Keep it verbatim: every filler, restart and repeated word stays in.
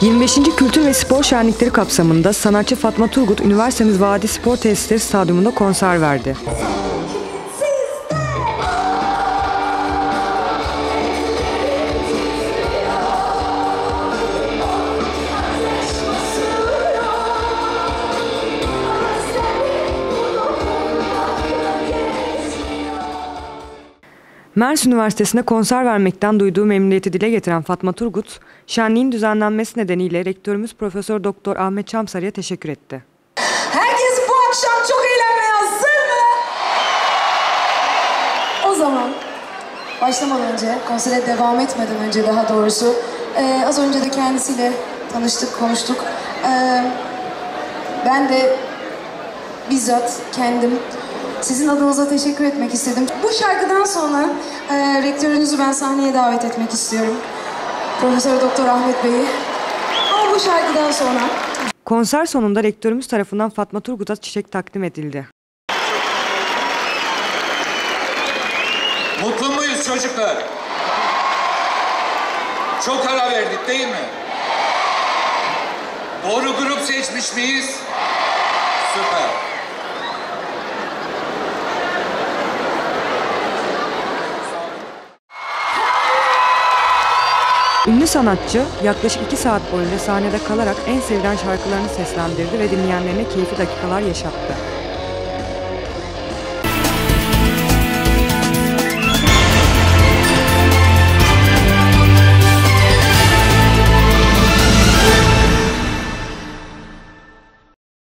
yirmi beşinci Kültür ve Spor Şenlikleri kapsamında sanatçı Fatma Turgut, üniversitemiz Vadi Spor Tesisleri Stadyumunda konser verdi. Mersin Üniversitesi'nde konser vermekten duyduğu memnuniyeti dile getiren Fatma Turgut, şenliğin düzenlenmesi nedeniyle rektörümüz Profesör Doktor Ahmet Çamsarı'ya teşekkür etti. Herkes bu akşam çok eğlenmeye hazır mı? O zaman başlamadan önce, konsere devam etmeden önce daha doğrusu, e, az önce de kendisiyle tanıştık, konuştuk. E, ben de bizzat kendim sizin adınıza teşekkür etmek istedim. Bu şarkıdan sonra e, rektörünüzü ben sahneye davet etmek istiyorum. Profesör Doktor Ahmet Bey'i. Ama bu şarkıdan sonra... Konser sonunda rektörümüz tarafından Fatma Turgut'a çiçek takdim edildi. Mutlu muyuz çocuklar? Çok ara verdik değil mi? Doğru grup seçmiş miyiz? Süper. Ünlü sanatçı yaklaşık iki saat boyunca sahnede kalarak en sevilen şarkılarını seslendirdi ve dinleyenlerine keyifli dakikalar yaşattı.